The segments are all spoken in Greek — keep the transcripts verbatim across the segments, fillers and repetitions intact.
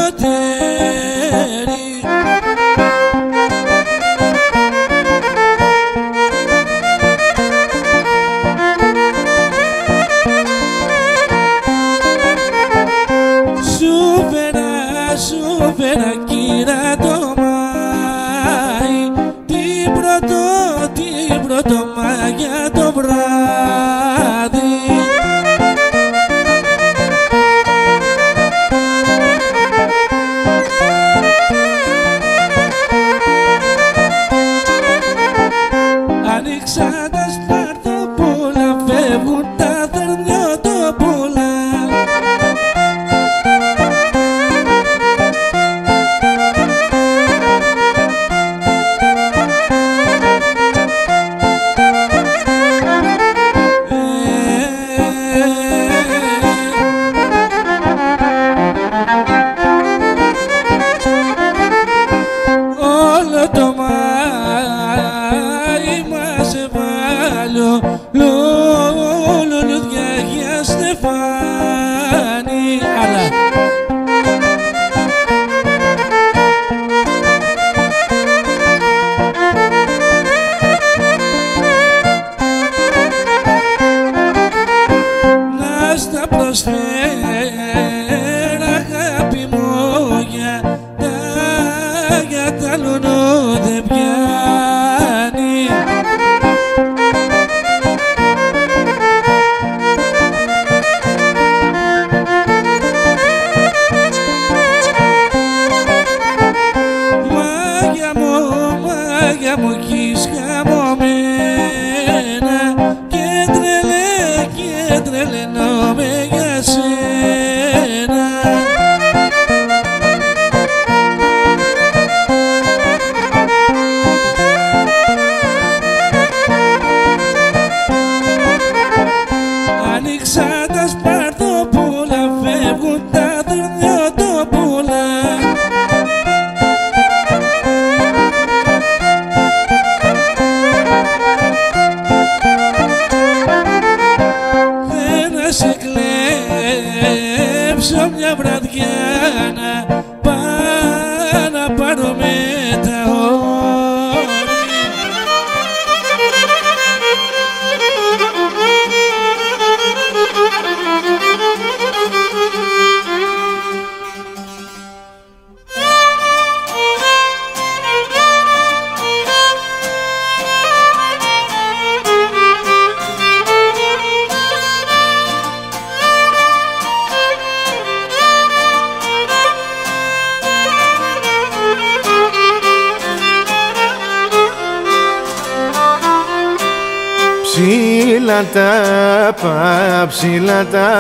Ψηλά τα, πα, ψηλά τα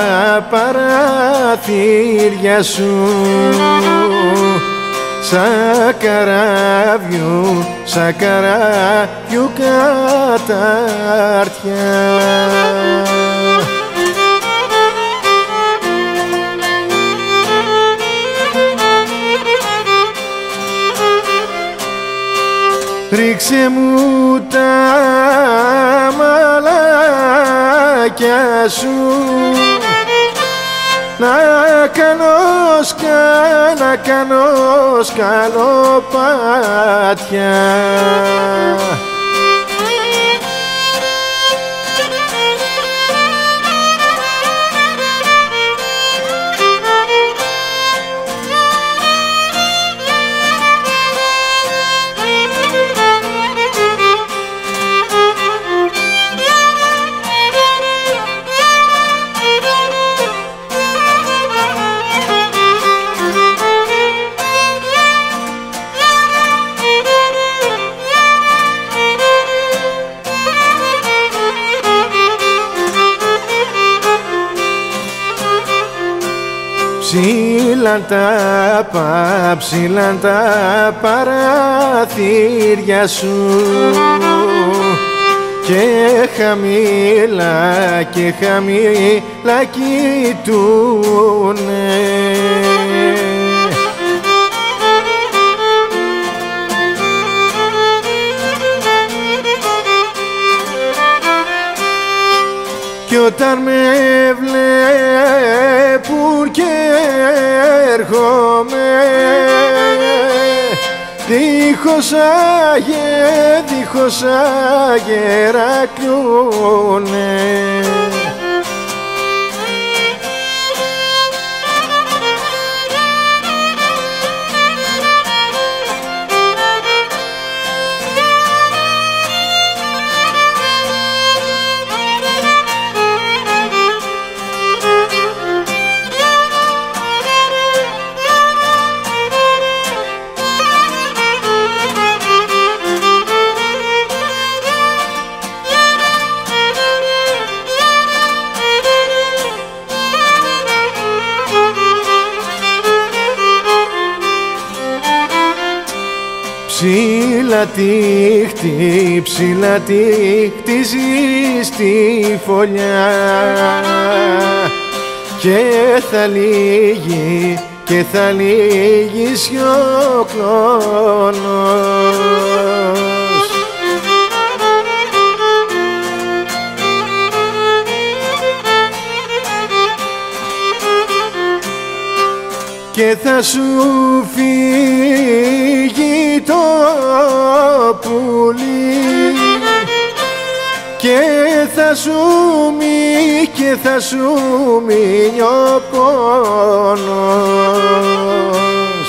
παραθύρια σου, σαν καράβιου, σαν καράβιου κατάρτια. Ρίξε μου τα μαλάκια σου, να κάνω σκα, να κάνω σκαλοπάτια. Ψηλά τα, πα, ψηλά τα παραθύρια σου, και χαμηλά και χαμηλά κοιτούνε. Κι όταν με βλέπουν και έρχομαι δίχως αγέ, δίχως αγέρα κλούνε. Ψηλά τύχτη, ψηλά τύχτη ζει στη φωλιά και θα λύγει, και θα λύγει ο κλόνος. Και θα σου φύγει το πουλί και θα σου μη, και θα σου μείνει ο πόνος.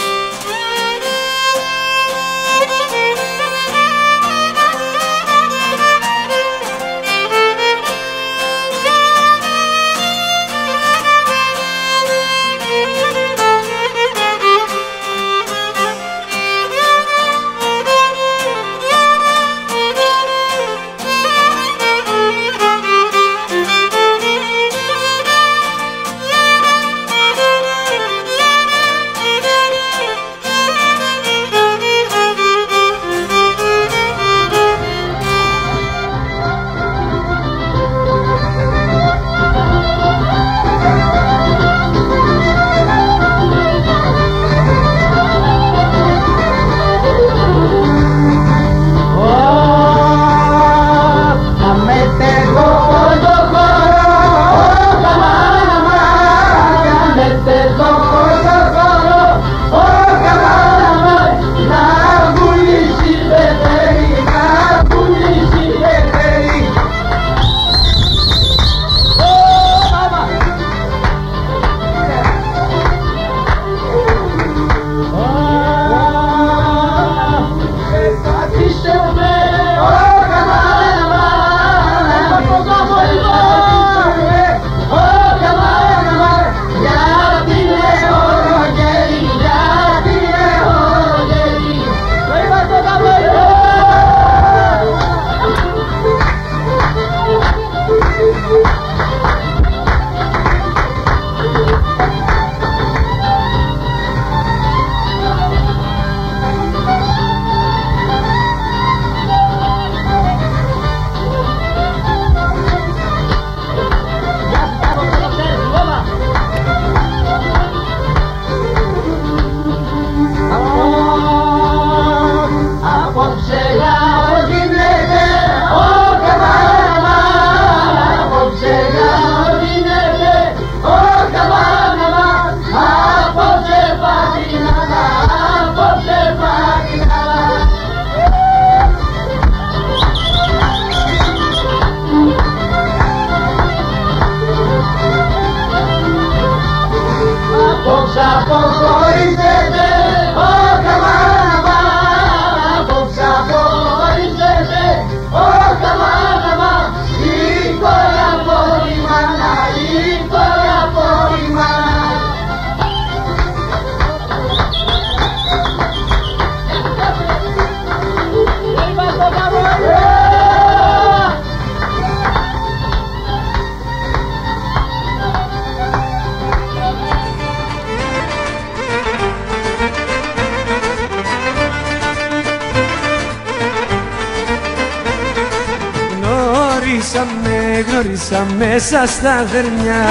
Γνωρίσαμε, γνώρισα μέσα στα δερνιά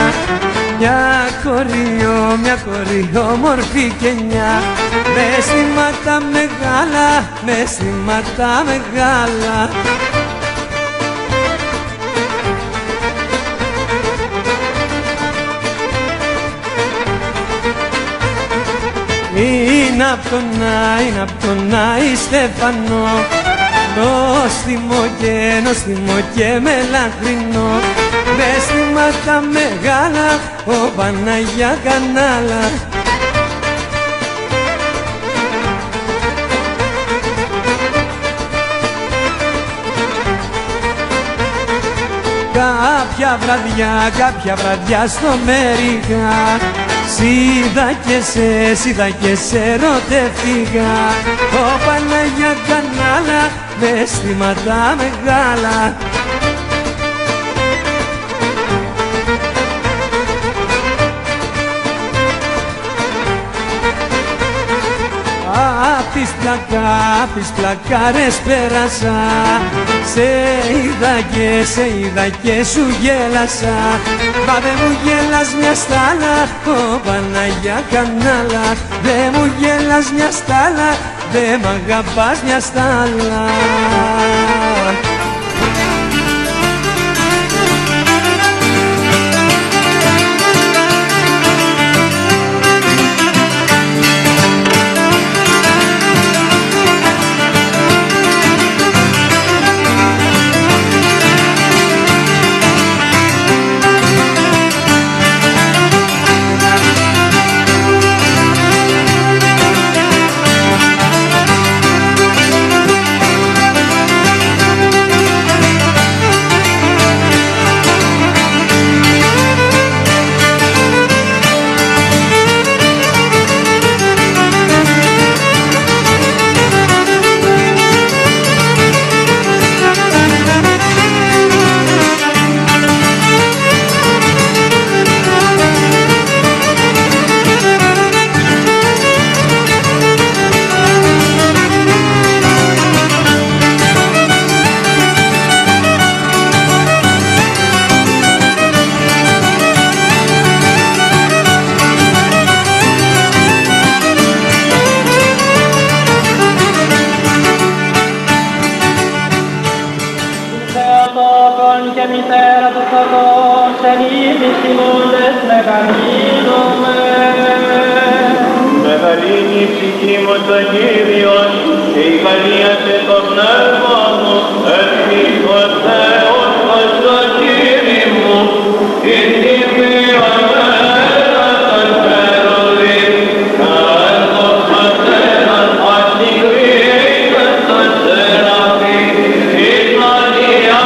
μια κοριό, μια κοριό όμορφη και νιά, με αισθήματα μεγάλα, με αισθήματα μεγάλα. είναι απ' τον Άι, είναι απ' τον Άι Στέφανο. Νόστιμο και νόστιμο και μελαχρινό, με αισθήματα μεγάλα ο Παναγιά Κανάλα. Κάποια βραδιά, κάποια βραδιά στο Μερικά, σίδα και σε, σίδα και σε ρωτεύτηκα. Ο Παναγιά Κανάλα με αισθήματα μεγάλα. Απ' τις πλακά, απ' τις πλακάρες πέρασα, σε είδα και σε είδα και σου γέλασα. Μα δε μου γέλας μια στάλα, ο Παναγιά Κανάλα. Δε μου γέλας μια στάλα, δε μ' αγαπάς μια στάλα. Και μητέρα του Θεός, εν ήμις ημώντες μεγαλύνομαι. Μεγαλύνει η ψυχή μου τον Κύριον, και η καλίασε το πνεύμα μου, ευχής ο Θεός μας τον Κύρι μου, η τιμή ανέρα των φερολίν, να έχω πατέραν αστικρίνες των σεραφείμ, εις Μαρία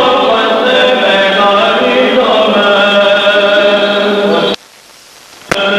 Amen.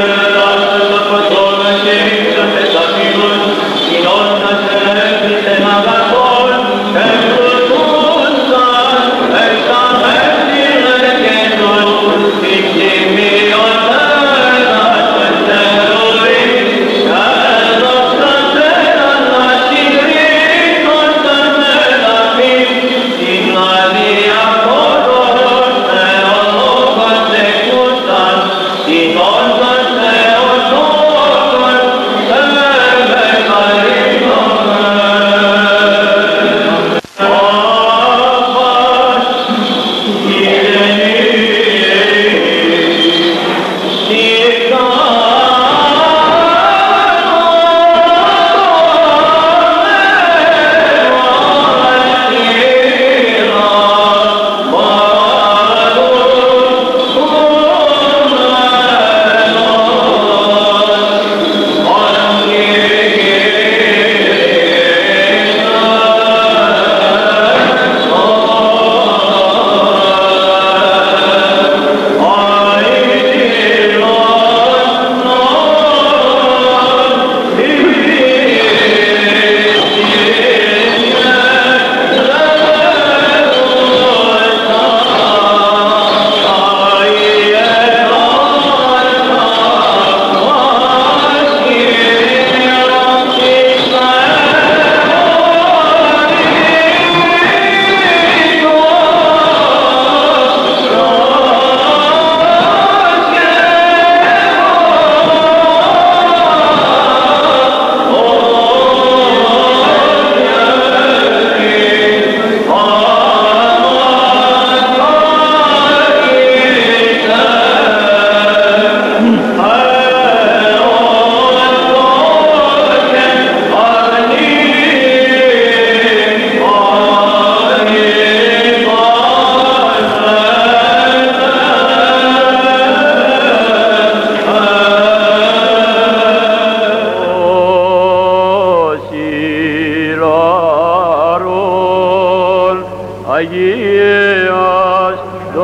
Αγίας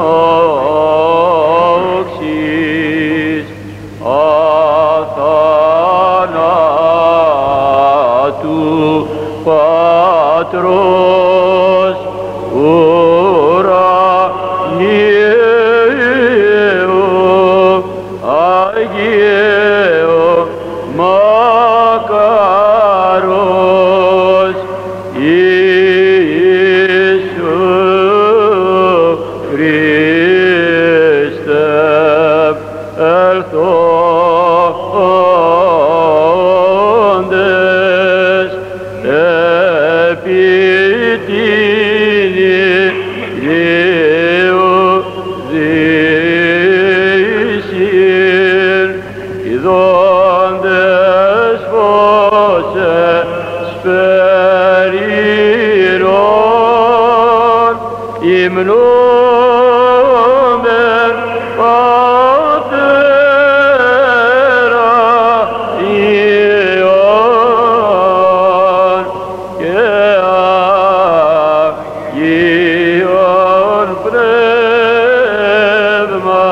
δόξης αθανάτου Πατρός ουρανίου Αγίου μακαρός Ιησού Χριστέ ελθόντες επί την Ηλίου δύσιν ειδώντες φως εσπερινών υμνούμεν Πατέρα Υιόν και Αγίον Πνεύμα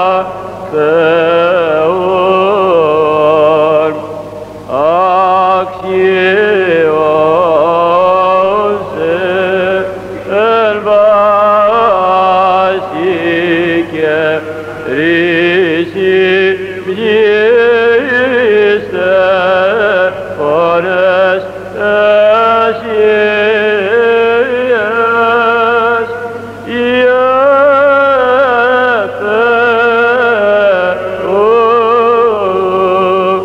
Θεόν αξιός εν βάση και ρίση πλήστε φορές εσίες ιεφεού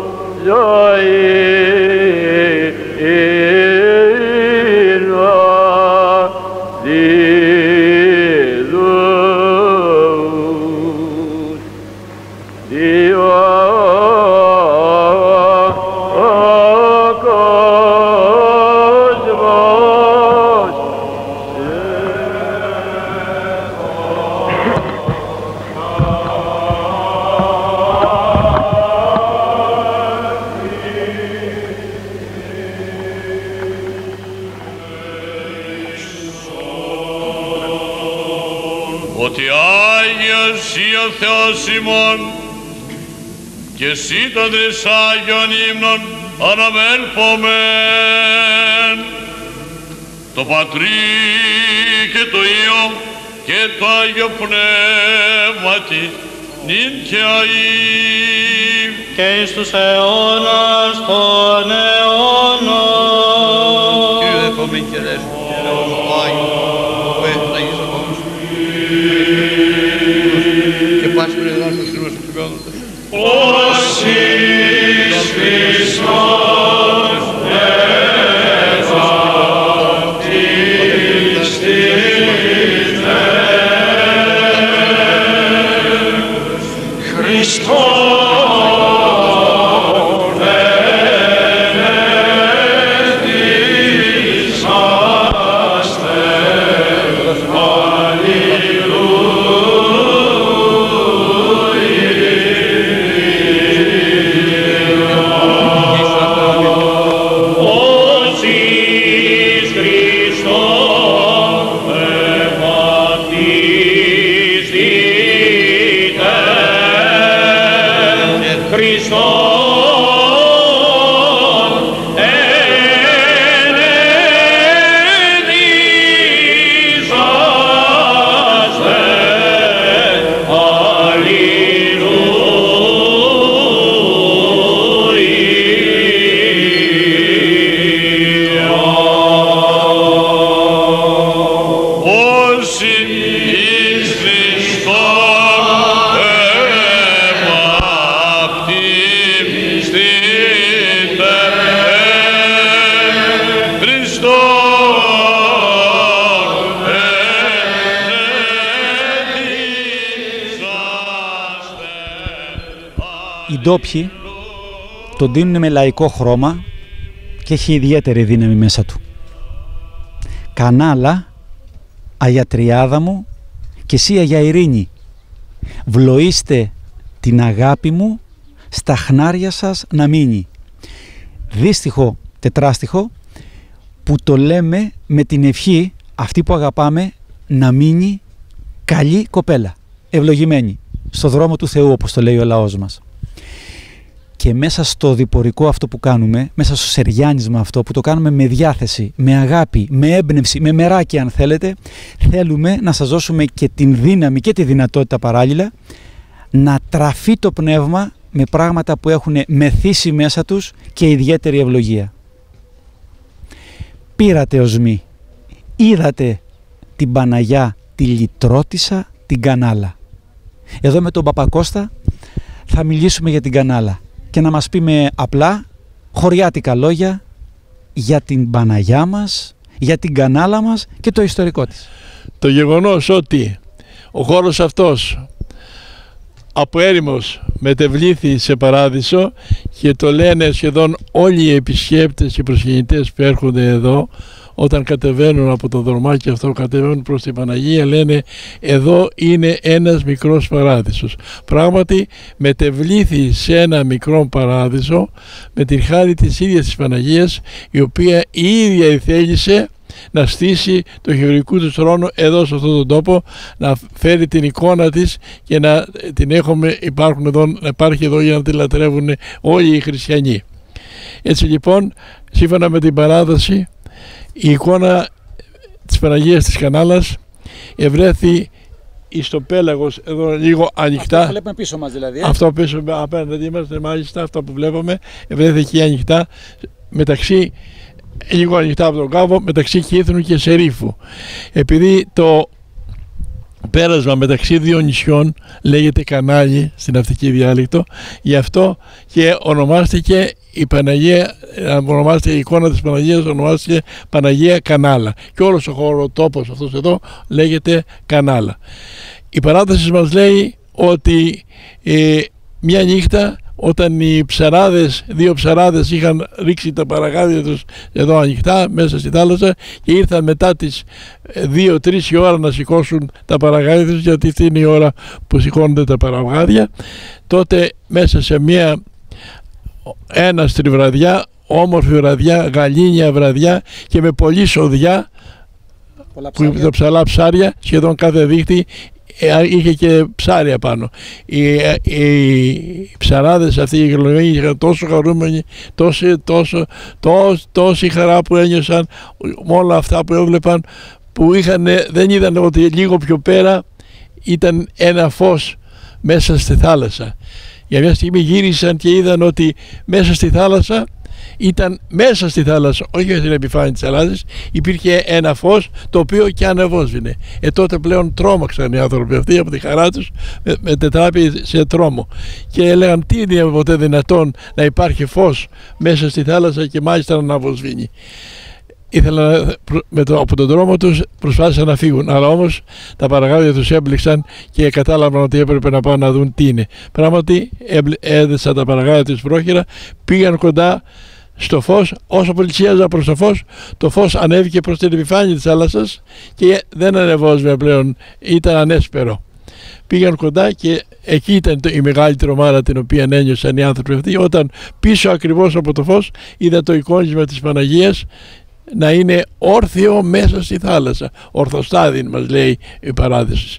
ότι Άγιος Υ ο Θεός ημών και Συ των τρεις Άγιων ύμνων αναμέλθομεν το Πατρί και το Υιό και το Άγιο Πνεύματι νυν και αεί και εις τους αιώνας των αιώνων. Κύριε δεχόμενοι και δέσου, και Θεός ο Άγιος, που έχεις Αγίς Απόβους, και πάση τον εδράς των σύνος του Θεόδωτα. Όσοι Χριστός ευαπτιστής Χριστός Οι ντόπιοι τον δίνουν με λαϊκό χρώμα και έχει ιδιαίτερη δύναμη μέσα του. Κανάλα, Αγία Τριάδα μου και εσύ Αγία Ειρήνη, βλοήστε την αγάπη μου στα χνάρια σας να μείνει. Δύστιχο τετράστιχο που το λέμε με την ευχή αυτοί που αγαπάμε να μείνει καλή κοπέλα, ευλογημένη, στο δρόμο του Θεού, όπως το λέει ο λαός μας. Και μέσα στο διπορικό αυτό που κάνουμε, μέσα στο σεριάνισμα αυτό που το κάνουμε με διάθεση, με αγάπη, με έμπνευση, με μεράκι αν θέλετε, θέλουμε να σας δώσουμε και την δύναμη και τη δυνατότητα παράλληλα να τραφεί το πνεύμα με πράγματα που έχουν μεθύσει μέσα τους και ιδιαίτερη ευλογία. Πήρατε οσμή, είδατε την Παναγιά, τη Λυτρότισσα, την Κανάλα. Εδώ με τον Παπακώστα θα μιλήσουμε για την Κανάλα και να μας πει με απλά χωριάτικα λόγια για την Παναγιά μας, για την Κανάλα μας και το ιστορικό της. Το γεγονός ότι ο χώρος αυτός από έρημος μετεβλήθη σε παράδεισο και το λένε σχεδόν όλοι οι επισκέπτες και προσκυνητές που έρχονται εδώ, όταν κατεβαίνουν από το δρομάκι αυτό, κατεβαίνουν προς την Παναγία, λένε εδώ είναι ένας μικρός παράδεισος. Πράγματι μετεβλήθη σε ένα μικρό παράδεισο με την χάρη της ίδιας της Παναγίας, η οποία η ίδια θέλησε να στήσει το χειρουργικού του θρόνο εδώ σε αυτόν τον τόπο, να φέρει την εικόνα της και να την έχουμε, υπάρχουν εδώ, να υπάρχει εδώ για να την λατρεύουν όλοι οι χριστιανοί. Έτσι λοιπόν, σύμφωνα με την παράδοση, η εικόνα της Παναγίας της Κανάλας ευρέθη εις το πέλαγος εδώ λίγο ανοιχτά. Αυτό βλέπουμε πίσω μας δηλαδή. Ε? Αυτό πίσω απέναντι είμαστε, μάλιστα αυτό που βλέπουμε ευρέθη ανοιχτά μεταξύ, λίγο ανοιχτά από τον κάβο, μεταξύ Κύθρου και Σερίφου. Επειδή το πέρασμα μεταξύ δύο νησιών λέγεται κανάλι στην ναυτική διάλεκτο, γι' αυτό και ονομάστηκε η Παναγία, ονομάστηκε η εικόνα της Παναγίας, ονομάστηκε Παναγία Κανάλα. Και όλος ο χωροτόπος αυτός εδώ λέγεται Κανάλα. Η παράδοση μας λέει ότι ε, μια νύχτα, όταν οι ψαράδες, δύο ψαράδες είχαν ρίξει τα παραγάδια τους εδώ ανοιχτά μέσα στη θάλασσα και ήρθαν μετά τις δύο τρεις η ώρα να σηκώσουν τα παραγάδια τους, γιατί αυτή είναι η ώρα που σηκώνονται τα παραγάδια, τότε μέσα σε μια έναστρη βραδιά, όμορφη βραδιά, γαλήνια βραδιά και με πολλή σοδιά, που τα ψαλά ψάρια, σχεδόν κάθε δίχτυ είχε και ψάρια πάνω. Οι, οι ψαράδες αυτοί οι γελωμένοι είχαν τόσο χαρούμενοι, τόσο, τόσο, τόσο, τόση χαρά που ένιωσαν με όλα αυτά που έβλεπαν, που είχαν, δεν είδαν ότι λίγο πιο πέρα ήταν ένα φως μέσα στη θάλασσα. Για μια στιγμή γύρισαν και είδαν ότι μέσα στη θάλασσα, ήταν μέσα στη θάλασσα, όχι στην επιφάνεια της θάλασσας, υπήρχε ένα φως το οποίο και ανεβόσβηνε. Ε, τότε πλέον τρόμαξαν οι άνθρωποι αυτοί από τη χαρά τους, με, μετετράπη σε τρόμο. Και έλεγαν, τι είναι ποτέ δυνατόν να υπάρχει φως μέσα στη θάλασσα και μάλιστα να αναβοσβήνει. Ήθελαν με το, από τον δρόμο τους προσπάθησαν να φύγουν, αλλά όμως τα παραγάδια τους έμπληξαν και κατάλαβαν ότι έπρεπε να πάνε να δουν τι είναι. Πράγματι έδεσαν τα παραγάδια τους πρόχειρα, πήγαν κοντά στο φως, όσο πλησίαζαν προς το φως, το φως ανέβηκε προς την επιφάνεια της θάλασσας και δεν ανεβόσβηνε πλέον, ήταν ανέσπερο. Πήγαν κοντά και εκεί ήταν η μεγάλη τρομάρα την οποία ένιωσαν οι άνθρωποι αυτοί, όταν πίσω ακριβώς από το φως είδα το εικόνισμα της Παναγίας να είναι όρθιο μέσα στη θάλασσα. Ορθοστάδιν μας λέει η παράδοση.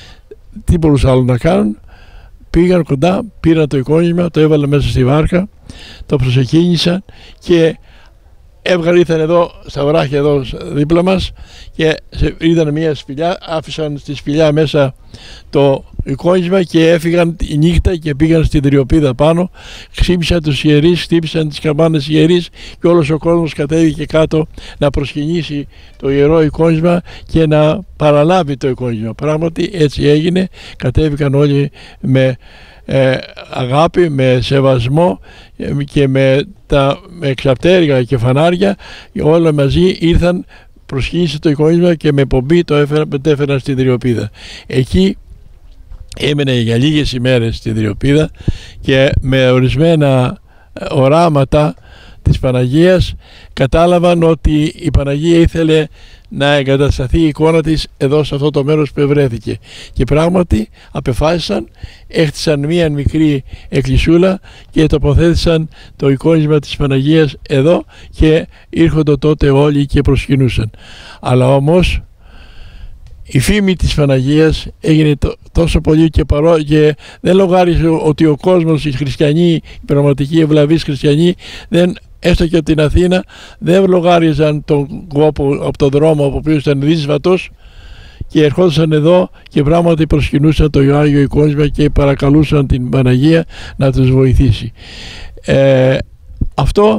Τι μπορούσαν άλλο να κάνουν? Πήγαν κοντά, πήραν το εικόνισμα, το έβαλαν μέσα στη βάρκα, το προσεκίνησαν και έβγαλαν, ήρθαν εδώ στα βράχια εδώ δίπλα μας και είδαν μια σπηλιά, άφησαν στη σπηλιά μέσα το εικόνισμα και έφυγαν τη νύχτα και πήγαν στην Τριοπίδα πάνω, χτύπησαν τους ιερείς, χτύπησαν τις καμπάνες ιερείς και όλος ο κόσμος κατέβηκε κάτω να προσκυνήσει το ιερό εικόνισμα και να παραλάβει το εικόνισμα. Πράγματι έτσι έγινε, κατέβηκαν όλοι με ε, αγάπη, με σεβασμό και με, τα, με εξαπτέρυγα και φανάρια, όλα μαζί ήρθαν, προσκύνησε το εικόνισμα και με πομπή το έφεραν, μετέφεραν στην Τριοπίδα. Εκεί έμενε για λίγες ημέρες στην Τριοπίδα και με ορισμένα οράματα της Παναγίας κατάλαβαν ότι η Παναγία ήθελε να εγκατασταθεί η εικόνα της εδώ σε αυτό το μέρος που ευρέθηκε, και πράγματι απεφάσισαν, έχτισαν μία μικρή εκκλησούλα και τοποθέτησαν το εικόνισμα της Παναγίας εδώ και ήρχονται τότε όλοι και προσκυνούσαν. Αλλά όμως η φήμη της Παναγίας έγινε τόσο πολύ και, παρό, και δεν λογάριζε ότι ο κόσμος, οι χριστιανοί, οι πραγματικοί ευλαβείς χριστιανοί, δεν, έστω και από την Αθήνα, δεν λογάριζαν τον κόπο από τον δρόμο από οποίο ήταν δύσβατος και ερχόντουσαν εδώ και πράγματι προσκυνούσαν το Άγιο Εικόνισμα και παρακαλούσαν την Παναγία να τους βοηθήσει. Ε, αυτό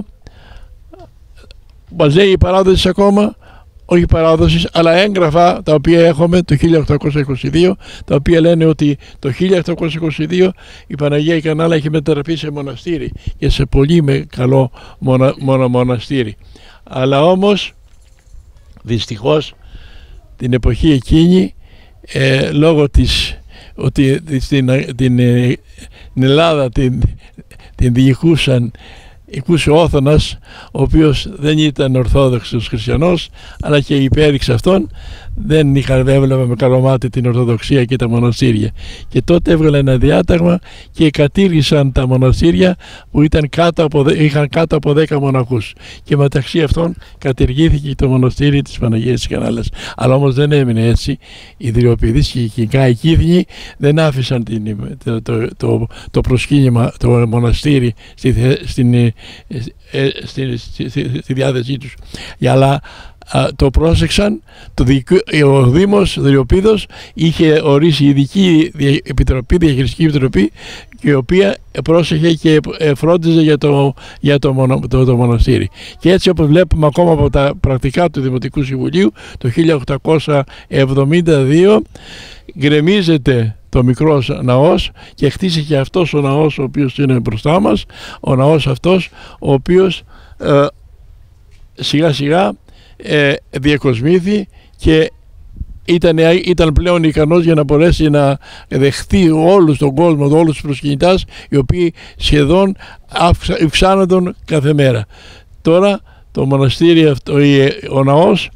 μας λέει η παράδοση ακόμα, όχι παράδοσης, αλλά έγγραφα τα οποία έχουμε το χίλια οκτακόσια είκοσι δύο, τα οποία λένε ότι το χίλια οκτακόσια είκοσι δύο η Παναγία η Κανάλα έχει μετατραπεί σε μοναστήρι και σε πολύ με καλό μονα, μονα, μοναστήρι. Αλλά όμως δυστυχώς την εποχή εκείνη ε, λόγω της ότι στην, την, την Ελλάδα την, την διοικούσαν Οικούσε ο Όθωνας, ο οποίος δεν ήταν ορθόδοξος χριστιανός, αλλά και υπέριξε αυτόν, δεν είχαν, έβλεπε με καλό μάτι την Ορθοδοξία και τα μοναστήρια. Και τότε έβγαλε ένα διάταγμα και κατήργησαν τα μοναστήρια που ήταν κάτω από, είχαν κάτω από δέκα μοναχούς. Και μεταξύ αυτών κατηργήθηκε το μοναστήρι της Παναγίας της Κανάλας. Αλλά όμως δεν έμεινε έτσι. Οι Δριοπηδείς και οι Κικάοι Κύθνοι δεν άφησαν την, το, το, το, το προσκύνημα, το μοναστήρι στη, στην, στη, στη, στη, στη διάθεσή τους. Αλλά α, το πρόσεξαν, το δικο, ο Δήμος Δριοπίδος είχε ορίσει ειδική επιτροπή, διαχειριστική επιτροπή, η οποία πρόσεχε και φρόντιζε για το, για το, μονο, το, το μοναστήρι. Και έτσι, όπως βλέπουμε ακόμα από τα πρακτικά του Δημοτικού Συμβουλίου, το χίλια οκτακόσια εβδομήντα δύο γκρεμίζεται το μικρός ναός και χτίστηκε αυτός ο ναός ο οποίος είναι μπροστά μας, ο ναός αυτός ο οποίος ε, σιγά σιγά ε, διακοσμήθη και ήταν, ήταν πλέον ικανός για να μπορέσει να δεχτεί όλους τον κόσμο, όλους τους προσκυνητάς, οι οποίοι σχεδόν αυξάνονταν κάθε μέρα. Τώρα το μοναστήρι αυτό, ο ναός,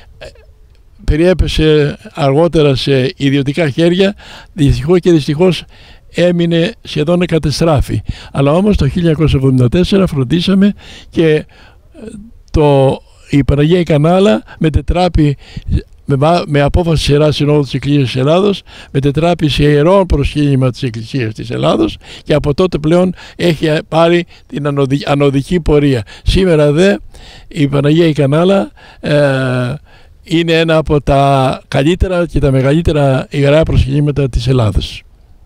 περιέπεσε αργότερα σε ιδιωτικά χέρια, δυστυχώς και δυστυχώς έμεινε σχεδόν κατεστράφη. Αλλά όμως το χίλια εννιακόσια εβδομήντα τέσσερα φροντίσαμε και το, η Παναγία η Κανάλα μετετράπη με, με απόφαση της Ιεράς Συνόδου της Εκκλησίας της Ελλάδος, μετετράπη σε ιερό προσκύνημα της Εκκλησίας της Ελλάδος και από τότε πλέον έχει πάρει την ανωδική, ανωδική πορεία. Σήμερα δε η Παναγία η Κανάλα ε, είναι ένα από τα καλύτερα και τα μεγαλύτερα ιερά προσκυνήματα της Ελλάδος.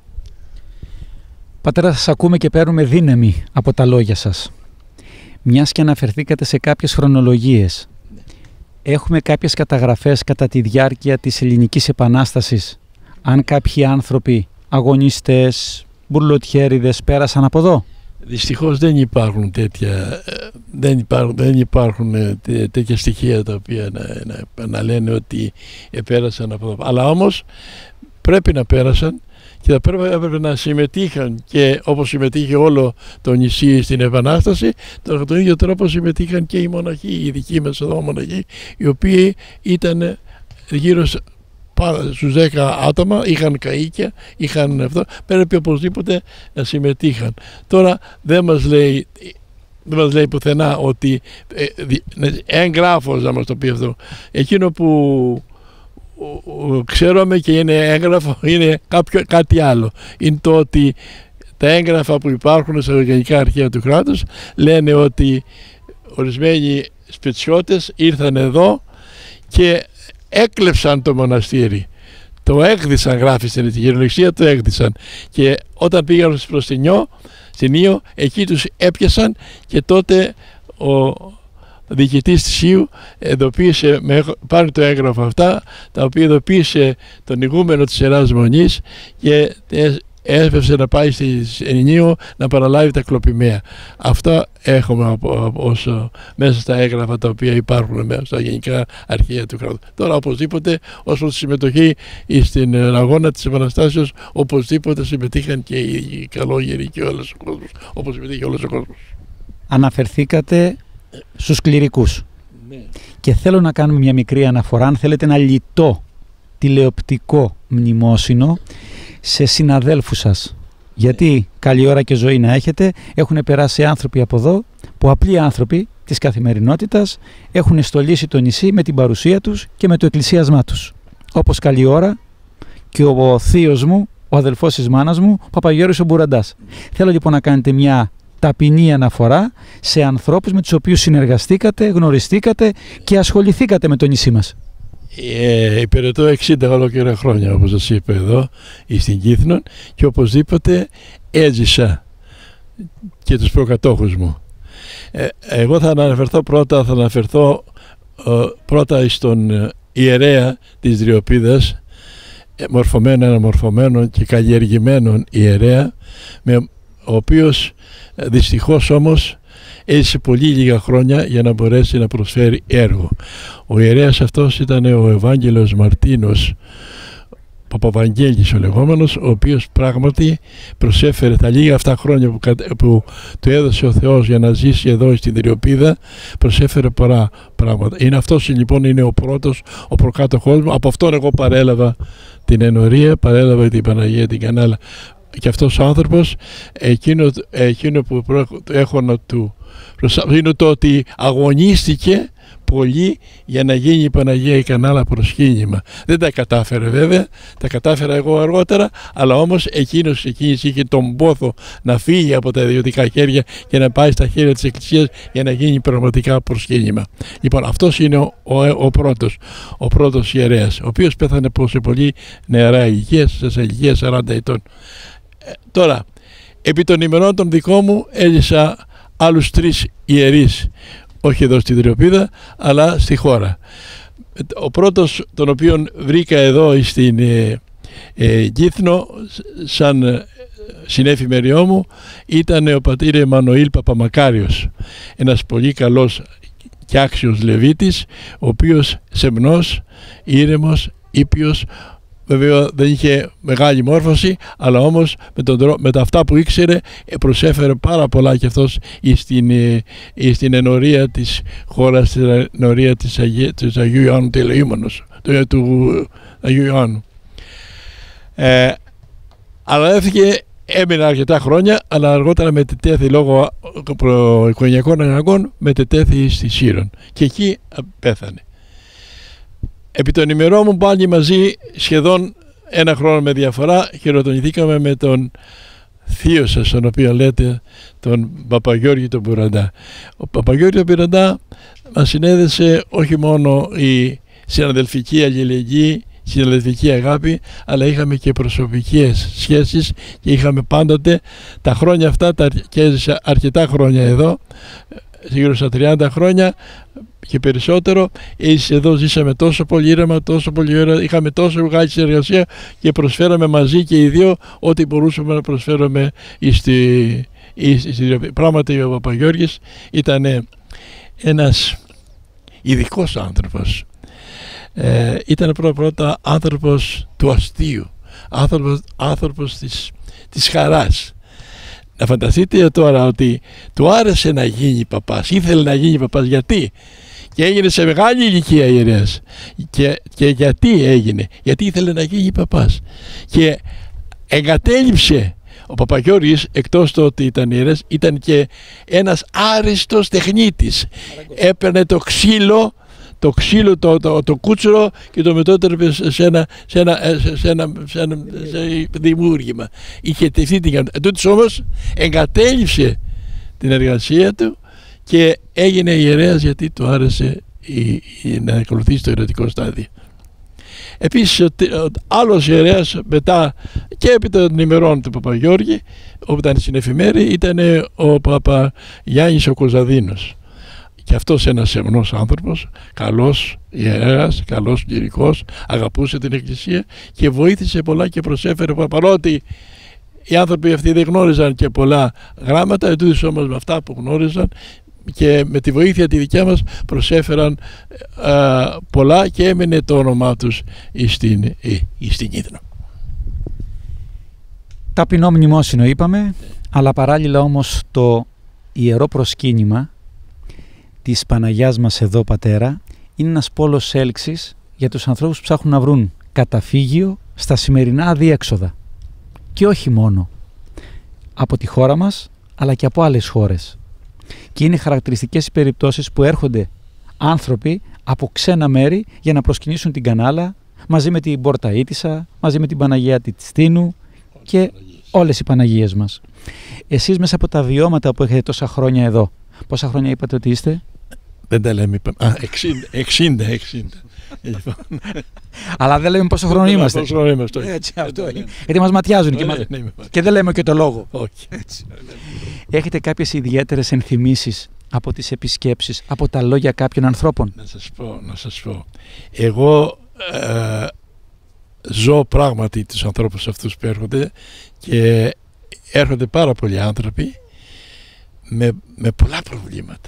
Πατέρα, σας ακούμε και παίρνουμε δύναμη από τα λόγια σας. Μιας και αναφερθήκατε σε κάποιες χρονολογίες, έχουμε κάποιες καταγραφές κατά τη διάρκεια της Ελληνικής Επανάστασης, αν κάποιοι άνθρωποι, αγωνιστές, μπουρλοτιέριδες πέρασαν από εδώ? Δυστυχώς δεν υπάρχουν τέτοια, δεν υπάρχουν, δεν υπάρχουν τέτοια στοιχεία τα οποία να, να, να λένε ότι πέρασαν από εδώ. Αλλά όμως πρέπει να πέρασαν και θα πρέπει, έπρεπε να συμμετείχαν, και όπως συμμετείχε όλο το νησί στην Επανάσταση, τον, τον ίδιο τρόπο συμμετείχαν και οι μοναχοί, οι δικοί μας εδώ μοναχοί, οι οποίοι ήταν γύρω στους δέκα άτομα, είχαν καΐκια, είχαν αυτό, πρέπει οπωσδήποτε να συμμετείχαν. Τώρα δεν μας λέει, δεν μας λέει πουθενά ότι ε, έγγραφος να μας το πει αυτό. Εκείνο που ξέρουμε και είναι έγγραφο είναι κάποιο, κάτι άλλο. Είναι το ότι τα έγγραφα που υπάρχουν στα οργανικά αρχεία του κράτους λένε ότι ορισμένοι σπετσιώτες ήρθαν εδώ και έκλεψαν το μοναστήρι. Το έκδισαν, γράφει στην χειρολογία, το έκδισαν. Και όταν πήγαν προς την Ιω, στην Ιω, εκεί τους έπιασαν και τότε ο διοικητής της Ιου ειδοποίησε, με, πάρει το έγγραφο αυτά, τα οποία ειδοποίησε τον ηγούμενο της Ιεράς Μονής και έσπευσε να πάει στην Ιω να παραλάβει τα κλοπημαία. Αυτά έχουμε από, από, όσο, μέσα στα έγγραφα τα οποία υπάρχουν μέσα στα γενικά αρχεία του κράτους. Τώρα οπωσδήποτε ως προς τη συμμετοχή στην αγώνα της Επαναστάσεως, οπωσδήποτε συμμετείχαν και οι καλόγεροι και όλος ο κόσμος, όπως συμμετείχε όλος ο κόσμος. Αναφερθήκατε στους κληρικούς. Ναι. Και θέλω να κάνουμε μια μικρή αναφορά, αν θέλετε, ένα λιτό τηλεοπτικό μνημόσυνο σε συναδέλφους σας. Γιατί καλή ώρα και ζωή να έχετε, έχουν περάσει άνθρωποι από εδώ, που απλοί άνθρωποι της καθημερινότητας έχουν στολίσει το νησί με την παρουσία τους και με το εκκλησίασμά τους. όπως καλή ώρα και ο θείος μου, ο αδελφός της μάνας μου, Παπαγιώρης ο Μπουραντάς. Θέλω λοιπόν να κάνετε μια ταπεινή αναφορά σε ανθρώπους με τους οποίους συνεργαστήκατε, γνωριστήκατε και ασχοληθήκατε με το νησί μας. Ε, υπηρετώ εξήντα ολόκληρα χρόνια, όπως σας είπα εδώ, στην Κύθνο, και οπωσδήποτε έζησα και τους προκατόχους μου. Ε, εγώ θα αναφερθώ πρώτα, θα αναφερθώ ε, πρώτα στον ιερέα της Δριοπίδας, μορφωμένο, αναμορφωμένο και καλλιεργημένο ιερέα, με, ο οποίος δυστυχώς όμως έζησε πολύ λίγα χρόνια για να μπορέσει να προσφέρει έργο. Ο ιερέας αυτός ήταν ο Ευάγγελος Μαρτίνος, Παπαβαγγέλης ο λεγόμενος, ο οποίος πράγματι προσέφερε τα λίγα αυτά χρόνια που, που του έδωσε ο Θεός για να ζήσει εδώ στην Δριοπίδα, προσέφερε πολλά πράγματα. Είναι αυτός λοιπόν, είναι ο πρώτος, ο προκάτοχός μου. Από αυτόν εγώ παρέλαβα την ενορία, παρέλαβα την Παναγία την Κανάλα. Και αυτός ο άνθρωπος, εκείνο, εκείνο που έχω να του προσφέρω είναι το ότι αγωνίστηκε πολύ για να γίνει η Παναγία η Κανάλα προσκύνημα. Δεν τα κατάφερε βέβαια, τα κατάφερα εγώ αργότερα, αλλά όμως εκείνος, εκείνης είχε τον πόθο να φύγει από τα ιδιωτικά χέρια και να πάει στα χέρια της Εκκλησίας για να γίνει πραγματικά προσκύνημα. Λοιπόν, αυτός είναι ο, ο, ο πρώτος, ο πρώτος ιερέας, ο οποίος πέθανε σε πολύ νεαρά ηλικία, σε ηλικία σαράντα ετών. Ε, τώρα, επί των ημερών των δικών μου έζησα άλλους τρεις ιερείς, όχι εδώ στη Δριοπίδα, αλλά στη χώρα. Ο πρώτος, τον οποίον βρήκα εδώ στην ε, ε, Κύθνο, σαν ε, συνέφημεριό μου, ήταν ο πατήρ Εμμανουήλ Παπαμακάριος, ένας πολύ καλός και άξιος Λεβίτης, ο οποίος σεμνός, ήρεμος, ήπιος. Βέβαια δεν είχε μεγάλη μόρφωση, αλλά όμως με, τον, με τα αυτά που ήξερε προσέφερε πάρα πολλά και αυτός στην, στην ενορία της χώρας, στην ενορία της, Αγία, της Αγίου Ιωάννου του Ελεήμονος, του, του Αγίου Ιωάννου. Ε, αλλά έφυγε, έμεινε αρκετά χρόνια, αλλά αργότερα μετετέθη λόγω προοικογενειακών αναγκών, μετετέθη στη Σύρων και εκεί πέθανε. Επί των ημερών μου πάλι μαζί, σχεδόν ένα χρόνο με διαφορά, χειροτονηθήκαμε με τον θείο σας, τον οποίο λέτε, τον Παπαγιώργη τον Μπουραντά. Ο Παπαγιώργη τον Μπουραντά μας συνέδεσε όχι μόνο η συναδελφική αλληλεγγύη, συναδελφική αγάπη, αλλά είχαμε και προσωπικές σχέσεις και είχαμε πάντοτε τα χρόνια αυτά, τα, και έζησα αρκετά χρόνια εδώ, γύρω στα τριάντα χρόνια και περισσότερο. Εσείς εδώ ζήσαμε τόσο πολύ ήρεμα, τόσο πολύ ωραία, είχαμε τόσο μεγάλη συνεργασία και προσφέραμε μαζί και οι δύο ό,τι μπορούσαμε να προσφέρουμε στη, στη, πράγματι ο Παπαγιώργης ήταν ένας ειδικός άνθρωπος. Ε, ήταν πρώτα πρώτα άνθρωπος του αστείου, άνθρωπος, άνθρωπος της, της χαράς. Να φανταστείτε τώρα ότι του άρεσε να γίνει παπάς, ήθελε να γίνει παπάς. Γιατί? Και έγινε σε μεγάλη ηλικία ιερέας. Και, και γιατί έγινε? Γιατί ήθελε να γίνει παπάς. Και εγκατέλειψε ο Παπαγιώργης, εκτός το ότι ήταν ιερέας, ήταν και ένας άριστος τεχνίτης. Έπαιρνε το ξύλο, το ξύλο, το, το, το κούτσουρο και το μετότρεπε σε ένα, σε ένα, σε ένα, σε ένα σε δημιούργημα. Είχε τεθεί την κανόνα. Τούτος όμως εγκατέλειψε την εργασία του και έγινε ιερέας γιατί του άρεσε η, η, να ακολουθήσει το ιερωτικό στάδιο. Επίσης ο, ο άλλος ιερέας μετά και επί των ημερών του Παπαγιώργη, όπου ήταν στην εφημέρη, ήταν ο Παπαγιάννης ο Κοζαδίνος. Και αυτός ένας σεμνός άνθρωπος, καλός ιερέας, καλός κληρικός, αγαπούσε την Εκκλησία και βοήθησε πολλά και προσέφερε πολλά. Παρότι οι άνθρωποι αυτοί δεν γνώριζαν και πολλά γράμματα, ετούτοις όμως με αυτά που γνώριζαν και με τη βοήθεια τη δικιά μας προσέφεραν α, πολλά και έμεινε το όνομά τους στην, στην Κύθνο. Ταπεινό μνημόσυνο είπαμε, αλλά παράλληλα όμως το ιερό προσκύνημα της Παναγιάς μας εδώ πατέρα είναι ένας πόλος έλξης για τους ανθρώπους που ψάχνουν να βρουν καταφύγιο στα σημερινά αδιέξοδα. Και όχι μόνο από τη χώρα μας, αλλά και από άλλες χώρες. Και είναι χαρακτηριστικές οι περιπτώσεις που έρχονται άνθρωποι από ξένα μέρη για να προσκυνήσουν την Κανάλα, μαζί με την Πορταΐτισσα, μαζί με την Παναγία της Τίνου και όλες οι Παναγίες μας. Εσείς μέσα από τα βιώματα που έχετε τόσα χρόνια εδώ, πόσα χρόνια είπατε ότι είστε? Δεν τα λέμε, α, εξήντα, εξήντα. Αλλά δεν λέμε πόσο χρόνο είμαστε. Πόσο χρόνο είμαστε. Έτσι, αυτό είναι. Γιατί μας ματιάζουν και, μας... και δεν λέμε και το λόγο. Όχι. Έτσι. Έχετε κάποιες ιδιαίτερες ενθυμίσεις από τις επισκέψεις, από τα λόγια κάποιων ανθρώπων? Να σας πω, να σας πω. Εγώ ε, ζω πράγματι τους ανθρώπους αυτούς που έρχονται και έρχονται πάρα πολλοί άνθρωποι με, με πολλά προβλήματα,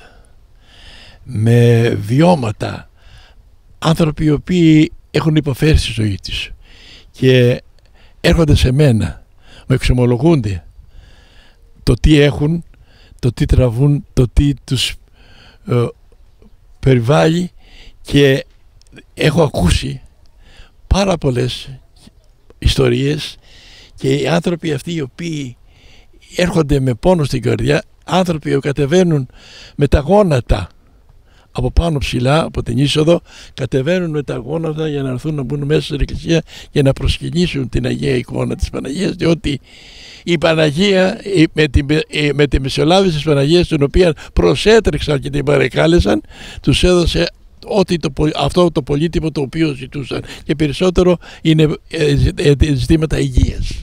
με βιώματα, άνθρωποι οι οποίοι έχουν υποφέρει στη ζωή τους και έρχονται σε μένα, μου εξομολογούνται το τι έχουν, το τι τραβούν, το τι τους ε, περιβάλλει, και έχω ακούσει πάρα πολλές ιστορίες, και οι άνθρωποι αυτοί οι οποίοι έρχονται με πόνο στην καρδιά, άνθρωποι που κατεβαίνουν με τα γόνατα από πάνω ψηλά, από την είσοδο, κατεβαίνουν με τα γόνατα για να έρθουν να μπουν μέσα στην εκκλησία και να προσκυνήσουν την Αγία εικόνα της Παναγίας, διότι η Παναγία με τη, με τη μεσολάβηση της Παναγίας, την οποία προσέτρεξαν και την παρεκάλεσαν, τους έδωσε ότι το, αυτό το πολύτιμο το οποίο ζητούσαν, και περισσότερο είναι ζητήματα υγείας.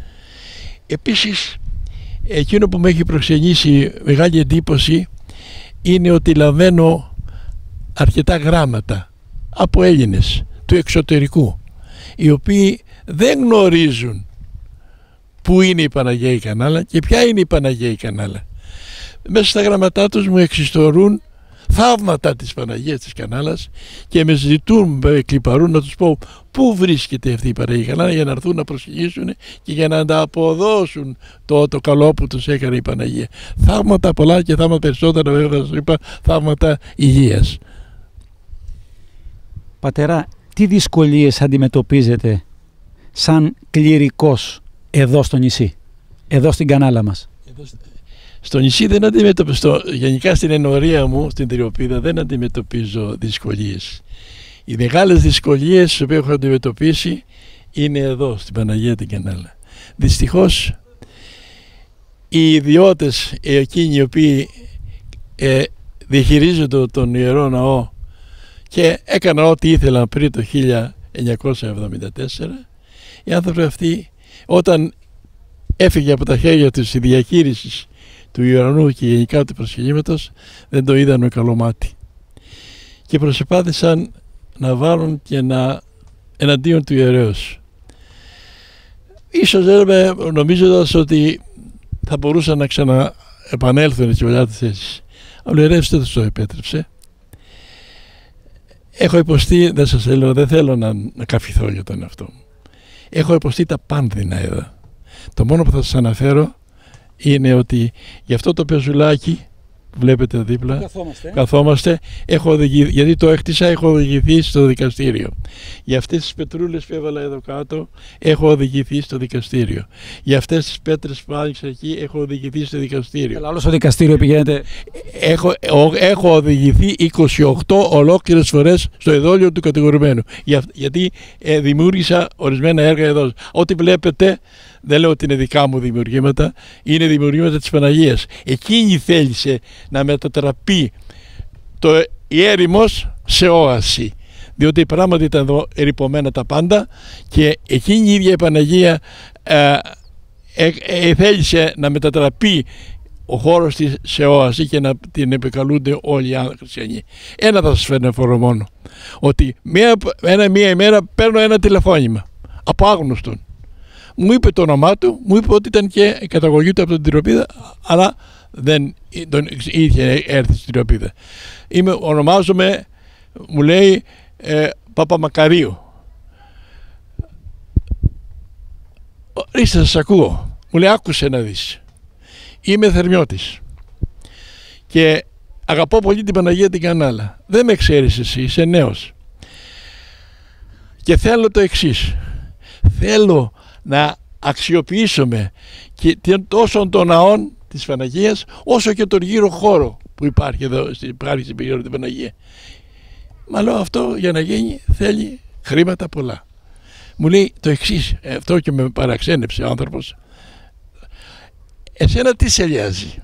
Επίσης, εκείνο που με έχει προξενήσει μεγάλη εντύπωση είναι ότι λαμβάνω αρκετά γράμματα από Έλληνες του εξωτερικού, οι οποίοι δεν γνωρίζουν πού είναι η Παναγία η Κανάλα και ποια είναι η Παναγία η Κανάλα. Μέσα στα γραμματά τους μου εξιστορούν θαύματα της Παναγίας της Κανάλας και με ζητούν, με κλιπαρούν να τους πω πού βρίσκεται αυτή η Παναγία Κανάλα, για να έρθουν να προσεγγίσουν και για να τα αποδώσουν το, το καλό που τους έκανε η Παναγία. Θαύματα πολλά και θαύματα περισσότερα, βέβαια σας είπα, θαύματα υγείας. Πατέρα, τι δυσκολίες αντιμετωπίζετε σαν κληρικός εδώ στο νησί, εδώ στην Κανάλα μας? Εδώ, στο νησί δεν αντιμετωπίζω, γενικά στην ενορία μου, στην Τριοπίδα, δεν αντιμετωπίζω δυσκολίες. Οι μεγάλες δυσκολίες που έχω αντιμετωπίσει είναι εδώ, στην Παναγία την Κανάλα. Δυστυχώς, οι ιδιώτες, εκείνοι οι οποίοι ε, διαχειρίζονται τον Ιερό Ναό και έκαναν ό,τι ήθελαν πριν το χίλια εννιακόσια εβδομήντα τέσσερα, οι άνθρωποι αυτοί, όταν έφυγε από τα χέρια τους η διαχείριση του Ιερανού και γενικά του προσκυνήματος, δεν το είδαν με καλό μάτι και προσπάθησαν να βάλουν και να εναντίον του ιερέως. Ίσως νομίζοντας ότι θα μπορούσαν να ξαναεπανέλθουν στις παλιά τις θέσεις. Αλλά ο ιερέως δεν το επέτρεψε. Έχω υποστεί, δεν σας θέλω, δεν θέλω να, να καφηθώ για τον εαυτό μου. Έχω υποστεί τα πάνδυνα εδώ. Το μόνο που θα σας αναφέρω είναι ότι για αυτό το πεζουλάκι που βλέπετε δίπλα, καθόμαστε, καθόμαστε έχω οδηγηθεί, γιατί το έκτισα, έχω οδηγηθεί στο δικαστήριο. Για αυτές τις πετρούλες που έβαλα εδώ κάτω, έχω οδηγηθεί στο δικαστήριο. Για αυτές τις πέτρες που άνοιξα εκεί, έχω οδηγηθεί στο δικαστήριο. Αλλά όλο στο δικαστήριο πηγαίνετε? Έχω, έχω οδηγηθεί είκοσι οκτώ ολόκληρες φορές στο εδόλιο του κατηγορουμένου. Για, γιατί ε, δημιούργησα ορισμένα έργα εδώ. Ό,τι βλέπετε, δεν λέω ότι είναι δικά μου δημιουργήματα, είναι δημιουργήματα της Παναγίας. Εκείνη θέλησε να μετατραπεί το η έρημος σε όαση, διότι πράγματι ήταν εδώ ερειπωμένα τα πάντα, και εκείνη η ίδια η Παναγία ε, ε, ε, θέλησε να μετατραπεί ο χώρος της σε όαση και να την επικαλούνται όλοι οι άνθρωποι χριστιανοί. Ένα θα σας φέρνω φορό μόνο, ότι μία, ένα, μία ημέρα παίρνω ένα τηλεφώνημα από άγνωστον. Μου είπε το όνομά του, μου είπε ότι ήταν και η καταγωγή του από την Τριοπίδα, αλλά δεν τον είχε έρθει στην Τριοπίδα. Είμαι, ονομάζομαι, μου λέει, ε, Παπαμακαρίου. Ρίστε, σας ακούω. Μου λέει, άκουσε να δεις. Είμαι Θερμιώτης και αγαπώ πολύ την Παναγία την Κανάλα. Δεν με ξέρεις εσύ, είσαι νέος. Και θέλω το εξής. Θέλω να αξιοποιήσουμε και τόσο των ναών της Παναγίας, όσο και τον γύρο χώρο που υπάρχει εδώ, υπάρχει στην περίοδο την Παναγία. Μα λέω, αυτό για να γίνει θέλει χρήματα πολλά. Μου λέει το εξής, αυτό και με παραξένεψε ο άνθρωπος. Εσένα τι σε νοιάζει?